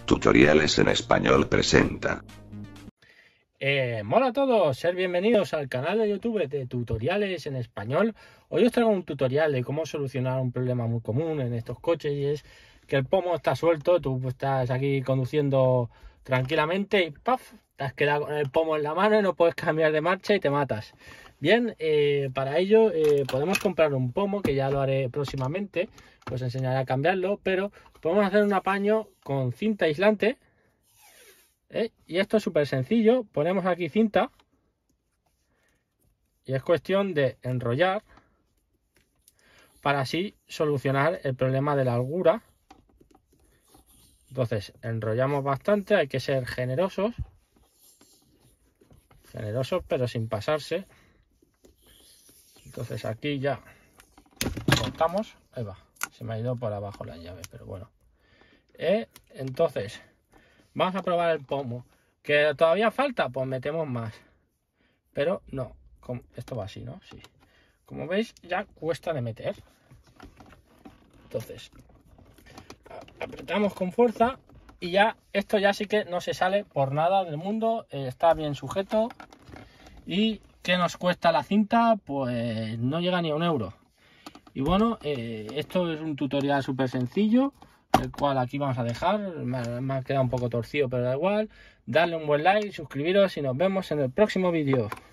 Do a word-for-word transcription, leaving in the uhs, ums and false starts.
Tutoriales en Español presenta. Eh, mola a todos, ser bienvenidos al canal de YouTube de Tutoriales en Español. Hoy os traigo un tutorial de cómo solucionar un problema muy común en estos coches, y es que el pomo está suelto. Tú estás aquí conduciendo tranquilamente y ¡paf! Te has quedado con el pomo en la mano y no puedes cambiar de marcha y te matas. Bien, eh, para ello eh, podemos comprar un pomo, que ya lo haré próximamente, pues enseñaré a cambiarlo, pero podemos hacer un apaño con cinta aislante. ¿Eh? Y esto es súper sencillo. Ponemos aquí cinta y es cuestión de enrollar para así solucionar el problema de la holgura. Entonces enrollamos bastante, hay que ser generosos generosos pero sin pasarse. Entonces aquí ya cortamos. Ahí va, se me ha ido por abajo la llave, pero bueno. ¿Eh? Entonces vamos a probar el pomo. ¿Que todavía falta? Pues metemos más. Pero no, esto va así, ¿no? Sí. Como veis, ya cuesta de meter. Entonces, apretamos con fuerza y ya, esto ya sí que no se sale por nada del mundo. Eh, está bien sujeto. ¿Y qué nos cuesta la cinta? Pues no llega ni a un euro. Y bueno, eh, esto es un tutorial súper sencillo, el cual aquí vamos a dejar. Me, me ha quedado un poco torcido, pero da igual. Darle un buen like, suscribiros y nos vemos en el próximo vídeo.